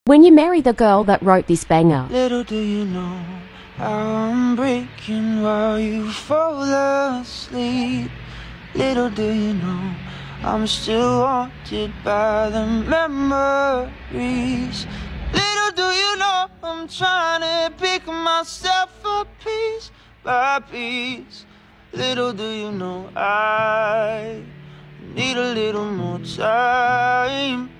when you marry the girl that wrote this banger. Little do you know how I'm breaking while you fall asleep. Little do you know I'm still haunted by the memories. Little do you know I'm trying to pick myself up piece by piece. Little do you know I need a little more time.